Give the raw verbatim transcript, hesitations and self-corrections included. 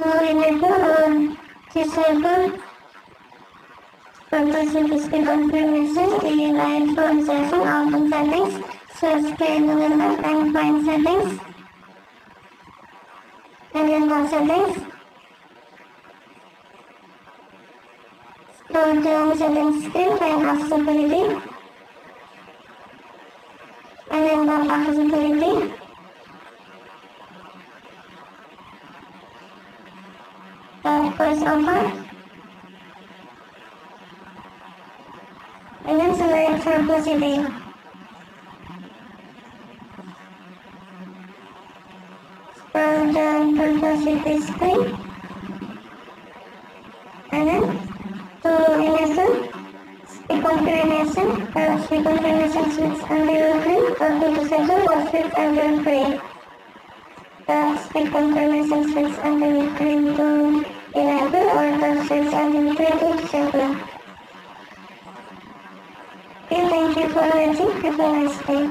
to enable or disable Verbosity Speak confirmation in iPhone seven Open settings, search environment and find settings, and then more settings. Scroll down settings screen, find accessibility, and then more accessibility. Of course over. And then select Verbosity. Scroll down Verbosity Speak. And then to enable Speak confirmation or Speak confirmation switch under free or to disable or switch under free. The Speak confirmation switch under free to enable or the switch under free to disable. Okay, thank you for watching. Have a nice day.